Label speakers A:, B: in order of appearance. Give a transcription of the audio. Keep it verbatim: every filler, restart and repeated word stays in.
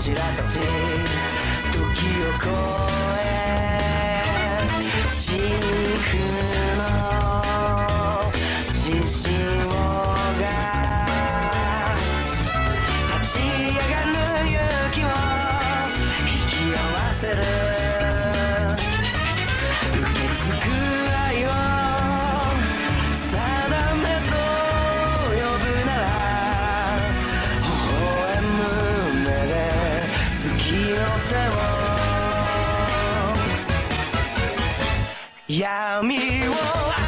A: 柱たち時を超え真空の自信をが立ち上がる勇気を引き合わせる受け継ぐ愛を定めと呼ぶなら微笑む目で月の手を闇を